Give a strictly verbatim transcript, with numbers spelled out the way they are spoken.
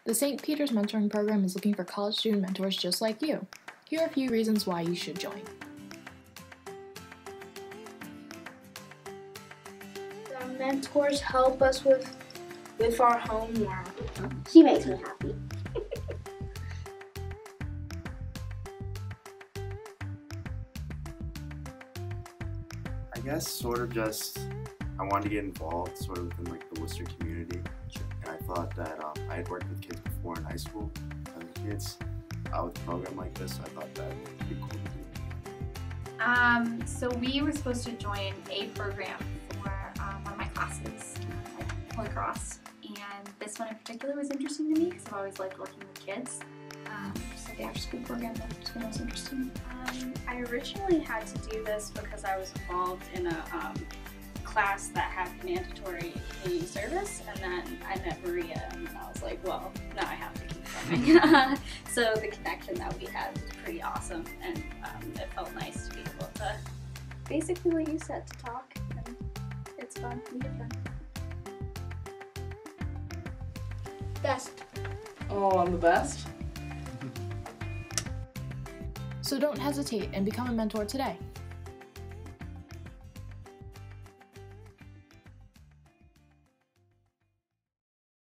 The Saint Peter's Mentoring Program is looking for college student mentors just like you. Here are a few reasons why you should join. The mentors help us with, with our homework. She makes me happy. I guess sort of just, I wanted to get involved sort of within like the Worcester community. And I thought that um, I had worked with kids before in high school, other kids, uh, with a program like this. So I thought that would be cool to do. Um, so we were supposed to join a program for um, one of my classes, like lacrosse. And this one in particular was interesting to me because I've always liked working with kids. Um, so the after school program was one that was interesting. Um, I originally had to do this because I was involved in a um, class that had mandatory community service, and then I met Maria, and I was like, well, now I have to keep coming. So the connection that we had was pretty awesome, and um, it felt nice to be able to basically what you said, to talk, and it's fun, meet a friend. Best. Oh, I'm the best? So don't hesitate and become a mentor today.